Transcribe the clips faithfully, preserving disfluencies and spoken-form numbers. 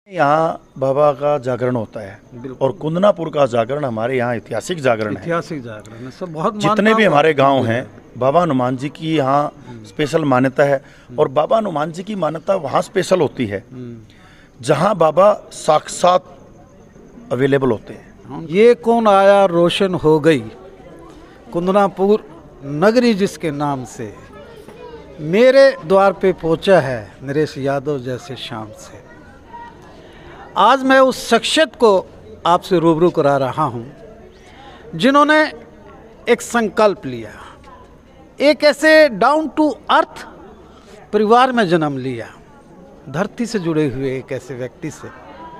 यहाँ बाबा का जागरण होता है और कुंदनापुर का जागरण हमारे यहाँ ऐतिहासिक जागरण है। ऐतिहासिक जागरण है सब। बहुत जितने भी हमारे गांव हैं बाबा हनुमान जी की यहाँ स्पेशल मान्यता है। और बाबा हनुमान जी की मान्यता वहाँ स्पेशल होती है जहाँ बाबा साक्षात अवेलेबल होते हैं। ये कौन आया रोशन हो गई कुंदनापुर नगरी जिसके नाम से, मेरे द्वार पे पहुंचा है नरेश यादव जैसे शाम से। आज मैं उस शख्सियत को आपसे रूबरू करा रहा हूं जिन्होंने एक संकल्प लिया, एक ऐसे डाउन टू अर्थ परिवार में जन्म लिया, धरती से जुड़े हुए एक ऐसे व्यक्ति से।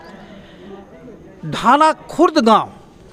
ढाना खुर्द गांव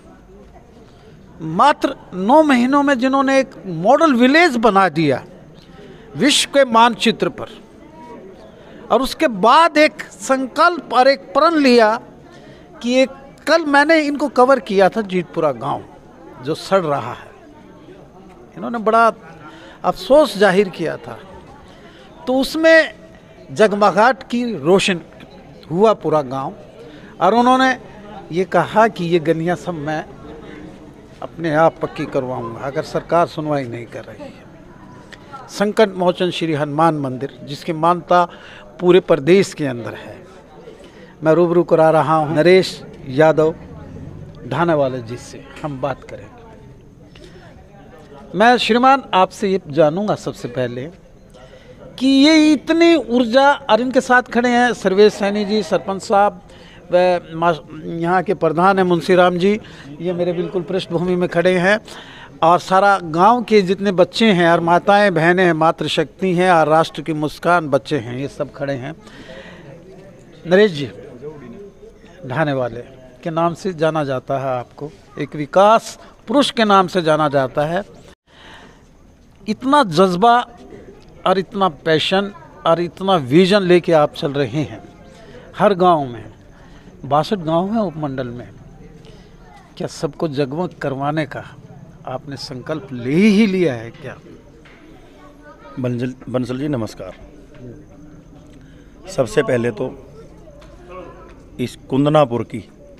मात्र नौ महीनों में जिन्होंने एक मॉडल विलेज बना दिया विश्व के मानचित्र पर, और उसके बाद एक संकल्प और एक प्रण लिया कि एक कल मैंने इनको कवर किया था जीतपुरा गांव जो सड़ रहा है, इन्होंने बड़ा अफसोस जाहिर किया था। तो उसमें जगमगाहट की रोशन हुआ पूरा गांव, और उन्होंने ये कहा कि ये गलियां सब मैं अपने आप पक्की करवाऊंगा अगर सरकार सुनवाई नहीं कर रही है। संकट मोचन श्री हनुमान मंदिर जिसकी मान्यता पूरे प्रदेश के अंदर है, मैं रूबरू करा रहा हूँ नरेश यादव ढाने वाले जी से। हम बात करेंगे। मैं श्रीमान आपसे ये जानूंगा सबसे पहले कि ये इतनी ऊर्जा, और इनके साथ खड़े हैं सर्वेश सैनी जी, सरपंच साहब, व यहाँ के प्रधान हैं मुंशी राम जी, ये मेरे बिल्कुल पृष्ठभूमि में खड़े हैं, और सारा गांव के जितने बच्चे हैं और माताएं बहनें हैं, मातृशक्ति हैं और राष्ट्र की मुस्कान बच्चे हैं, ये सब खड़े हैं। नरेश जी ढाने वाले के नाम से जाना जाता है आपको, एक विकास पुरुष के नाम से जाना जाता है। इतना जज्बा और इतना पैशन और इतना विजन लेके आप चल रहे हैं हर गांव में, बासठ गांव हैं उपमंडल में, क्या सबको जगमग करवाने का आपने संकल्प ले ही लिया है क्या? बंसल बंसल जी नमस्कार। सबसे पहले तो इस कुंदनापुर की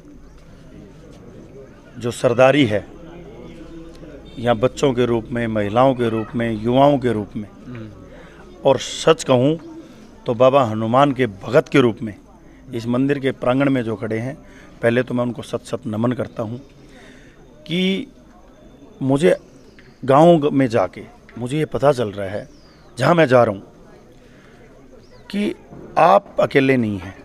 जो सरदारी है, यहाँ बच्चों के रूप में, महिलाओं के रूप में, युवाओं के रूप में, और सच कहूँ तो बाबा हनुमान के भगत के रूप में इस मंदिर के प्रांगण में जो खड़े हैं, पहले तो मैं उनको सत सत नमन करता हूँ कि मुझे गाँव में जाके मुझे ये पता चल रहा है जहाँ मैं जा रहा हूँ कि आप अकेले नहीं हैं।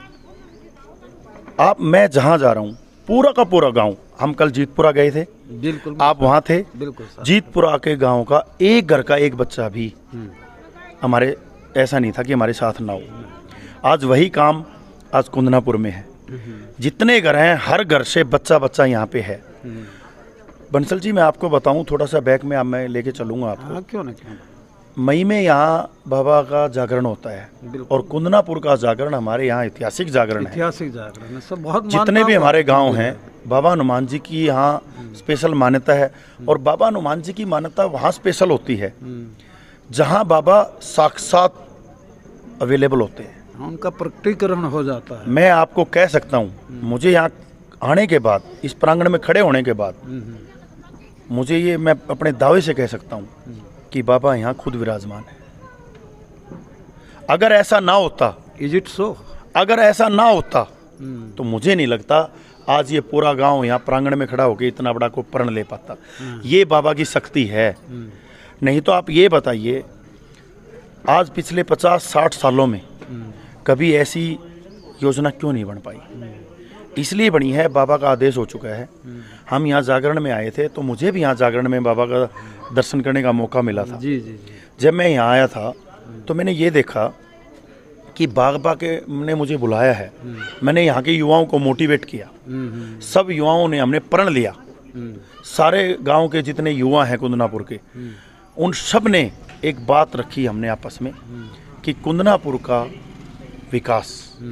आप, मैं जहाँ जा रहा हूँ पूरा का पूरा गांव, हम कल जीतपुरा गए थे, बिल्कुल आप वहाँ थे, बिल्कुल जीतपुरा के गांव का एक घर का एक बच्चा भी हमारे ऐसा नहीं था कि हमारे साथ ना हो। आज वही काम आज कुंदनापुर में है। जितने घर हैं हर घर से बच्चा बच्चा यहाँ पे है। बंसल जी मैं आपको बताऊं, थोड़ा सा बैक में आप मैं लेके चलूँगा आपको। हाँ, क्यों ना क्यों ना। मई में यहाँ बाबा का जागरण होता है और कुंदनापुर का जागरण हमारे यहाँ ऐतिहासिक जागरण है। ऐतिहासिक जागरण है सब। बहुत जितने भी हमारे गांव हैं बाबा हनुमान जी की यहाँ स्पेशल मान्यता है। और बाबा हनुमान जी की मान्यता वहाँ स्पेशल होती है जहाँ बाबा साक्षात अवेलेबल होते हैं, उनका प्रकटीकरण हो जाता है। मैं आपको कह सकता हूँ, मुझे यहाँ आने के बाद, इस प्रांगण में खड़े होने के बाद, मुझे ये, मैं अपने दावे से कह सकता हूँ कि बाबा यहाँ खुद विराजमान है। अगर ऐसा ना होता, इज इट सो, अगर ऐसा ना होता तो मुझे नहीं लगता आज ये पूरा गांव यहाँ प्रांगण में खड़ा होकर इतना बड़ा को प्रण ले पाता। ये बाबा की शक्ति है। नहीं तो आप ये बताइए, आज पिछले पचास साठ सालों में कभी ऐसी योजना क्यों नहीं बन पाई? इसलिए बनी है, बाबा का आदेश हो चुका है। हम यहाँ जागरण में आए थे तो मुझे भी यहाँ जागरण में बाबा का दर्शन करने का मौका मिला था। जी जी जी। जब मैं यहाँ आया था तो मैंने ये देखा कि बागबा के ने मुझे बुलाया है। मैंने यहाँ के युवाओं को मोटिवेट किया। सब युवाओं ने, हमने प्रण लिया, सारे गांव के जितने युवा हैं कुंदनापुर के, उन सब ने एक बात रखी हमने आपस में कि कुंदनापुर का विकास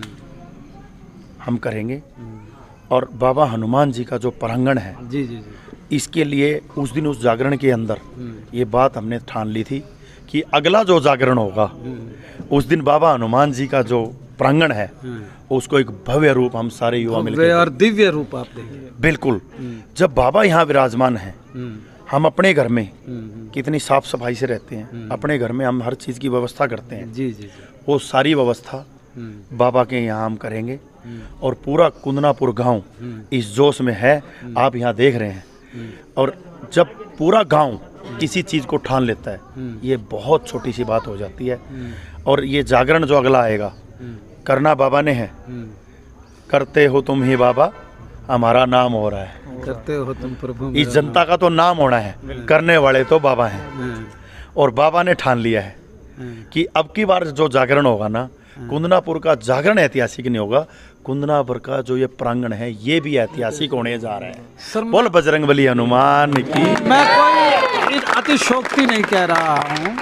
हम करेंगे। और बाबा हनुमान जी का जो प्रांगण है, जी जी जी, इसके लिए उस दिन उस जागरण के अंदर ये बात हमने ठान ली थी कि अगला जो जागरण होगा उस दिन बाबा हनुमान जी का जो प्रांगण है उसको एक भव्य रूप हम सारे युवा भव्य मिलकर और दिव्य रूप आप देंगे। बिल्कुल। जब बाबा यहाँ विराजमान हैं, हम अपने घर में कितनी साफ सफाई से रहते हैं, अपने घर में हम हर चीज़ की व्यवस्था करते हैं, जी जी जी। वो सारी व्यवस्था बाबा के यहाँ हम करेंगे। और पूरा कुंदनापुर गांव इस जोश में है, आप यहाँ देख रहे हैं। और जब पूरा गांव किसी चीज़ को ठान लेता है, ये बहुत छोटी सी बात हो जाती है। और ये जागरण जो अगला आएगा, करना बाबा ने है, करते हो तुम ही बाबा, हमारा नाम हो रहा है। करते हो तुम प्रभु, इस जनता का तो नाम होना है, करने वाले तो बाबा हैं। और बाबा ने ठान लिया है कि अब की बार जो जागरण होगा ना, कुंदनापुर का जागरण ऐतिहासिक नहीं होगा, कुंदनापुर का जो ये प्रांगण है ये भी ऐतिहासिक होने जा रहा है। बोल बजरंगबली हनुमान की। मैं कोई अतिशोक्ति नहीं कह रहा हूँ।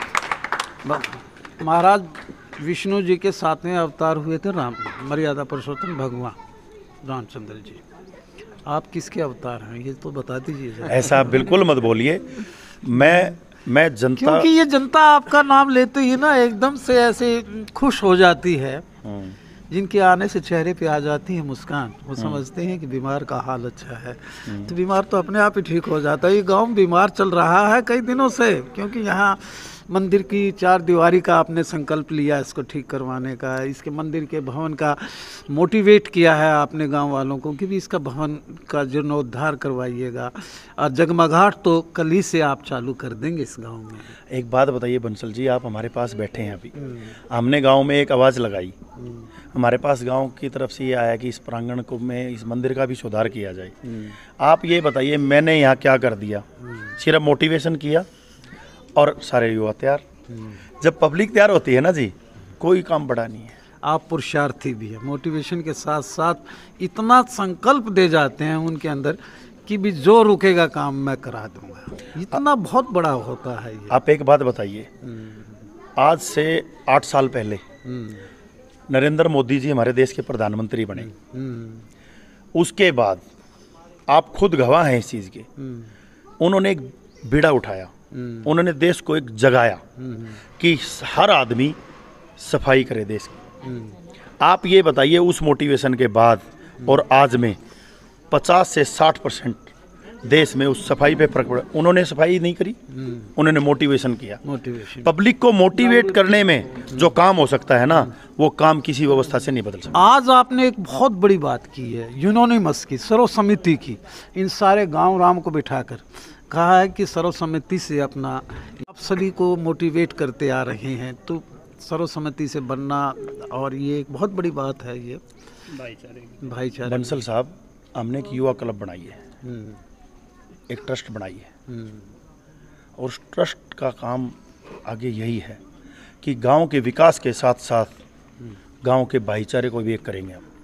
महाराज विष्णु जी के सातवें अवतार हुए थे राम, मर्यादा पुरुषोत्तम भगवान रामचंद्र जी। आप किसके अवतार हैं ये तो बता दीजिए। ऐसा बिल्कुल मत बोलिए। मैं मैं जनता, क्योंकि ये जनता आपका नाम लेते ही ना एकदम से ऐसे खुश हो जाती है, जिनके आने से चेहरे पे आ जाती है मुस्कान। वो समझते हैं कि बीमार का हाल अच्छा है, तो बीमार तो अपने आप ही ठीक हो जाता है। ये गांव बीमार चल रहा है कई दिनों से, क्योंकि यहाँ मंदिर की चार दीवारी का आपने संकल्प लिया इसको ठीक करवाने का, इसके मंदिर के भवन का मोटिवेट किया है आपने गांव वालों को कि भी इसका भवन का जीर्णोद्धार करवाइएगा। और जगमगाहट तो कल ही से आप चालू कर देंगे इस गांव में। एक बात बताइए बंसल जी, आप हमारे पास बैठे हैं अभी, हमने गांव में एक आवाज़ लगाई, हमारे पास गांव की तरफ से ये आया कि इस प्रांगण को में इस मंदिर का भी सुधार किया जाए। आप ये बताइए मैंने यहाँ क्या कर दिया? सिर्फ मोटिवेशन किया और सारे युवा तैयार। जब पब्लिक तैयार होती है ना जी, कोई काम बड़ा नहीं है। आप पुरुषार्थी भी है, मोटिवेशन के साथ साथ इतना संकल्प दे जाते हैं उनके अंदर कि भी जो रुकेगा काम मैं करा दूंगा, इतना बहुत बड़ा होता है ये। आप एक बात बताइए, आज से आठ साल पहले नरेंद्र मोदी जी हमारे देश के प्रधानमंत्री बने, उसके बाद आप खुद गवाह हैं इस चीज़ के, उन्होंने एक बीड़ा उठाया, उन्होंने देश को एक जगाया कि हर आदमी सफाई करे देश की। आप ये बताइए उस मोटिवेशन के बाद और आज में पचास से साठ परसेंट देश में उस सफाई पे फर्क पड़ा। उन्होंने सफाई नहीं करी, उन्होंने मोटिवेशन किया। मोटिवेशन, पब्लिक को मोटिवेट करने में जो काम हो सकता है ना, वो काम किसी व्यवस्था से नहीं बदल सकता। आज आपने एक बहुत बड़ी बात की है, यूनानिमस की, सर्वसम्मति की। इन सारे गांव राम को बिठाकर कहा है कि सर्वसम्मति से अपना आप सभी को मोटिवेट करते आ रहे हैं, तो सर्वसम्मति से बनना, और ये एक बहुत बड़ी बात है। ये भाईचारे भाईचारे बंसल साहब, हमने एक युवा क्लब बनाई है, एक ट्रस्ट बनाई है, और उस ट्रस्ट का काम आगे यही है कि गांव के विकास के साथ साथ गांव के भाईचारे को भी एक करेंगे। हम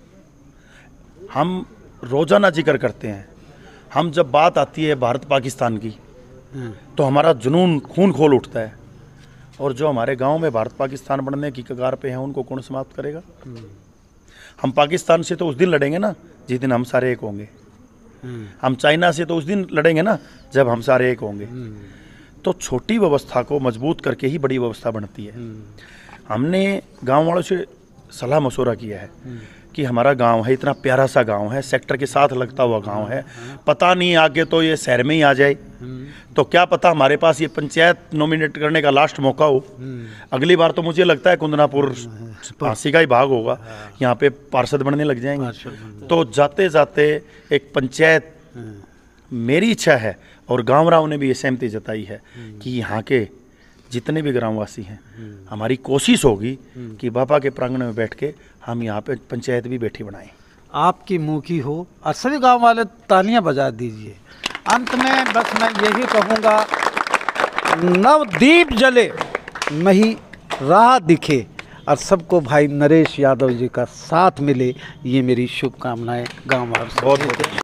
हम रोजाना जिक्र करते हैं, हम जब बात आती है भारत पाकिस्तान की तो हमारा जुनून खून खोल उठता है, और जो हमारे गांव में भारत पाकिस्तान बनने की कगार पे हैं उनको कौन समाप्त करेगा? हम पाकिस्तान से तो उस दिन लड़ेंगे ना जिस दिन हम सारे एक होंगे, हम चाइना से तो उस दिन लड़ेंगे ना जब हम सारे एक होंगे। तो छोटी व्यवस्था को मजबूत करके ही बड़ी व्यवस्था बनती है। हमने गांव वालों से सलाह मशवरा किया है कि हमारा गांव है, इतना प्यारा सा गांव है, सेक्टर के साथ लगता हुआ गांव है, पता नहीं आगे तो ये शहर में ही आ जाए, तो क्या पता हमारे पास ये पंचायत नॉमिनेट करने का लास्ट मौका हो। अगली बार तो मुझे लगता है कुंदनापुर फांसी का ही भाग होगा, यहाँ पे पार्षद बनने लग जाएंगे। तो जाते जाते एक पंचायत, मेरी इच्छा है और गाँव राव ने भी ये सहमति जताई है कि यहाँ के जितने भी ग्रामवासी हैं, हमारी कोशिश होगी कि बाबा के प्रांगण में बैठ के हम यहाँ पे पंचायत भी बैठी बनाएं। आपकी मुँह की हो और सभी गांव वाले तालियां बजा दीजिए। अंत में बस मैं यही कहूँगा, नवदीप जले मही राह दिखे और सबको भाई नरेश यादव जी का साथ मिले, ये मेरी शुभकामनाएं गाँव वालों से। बहुत बहुत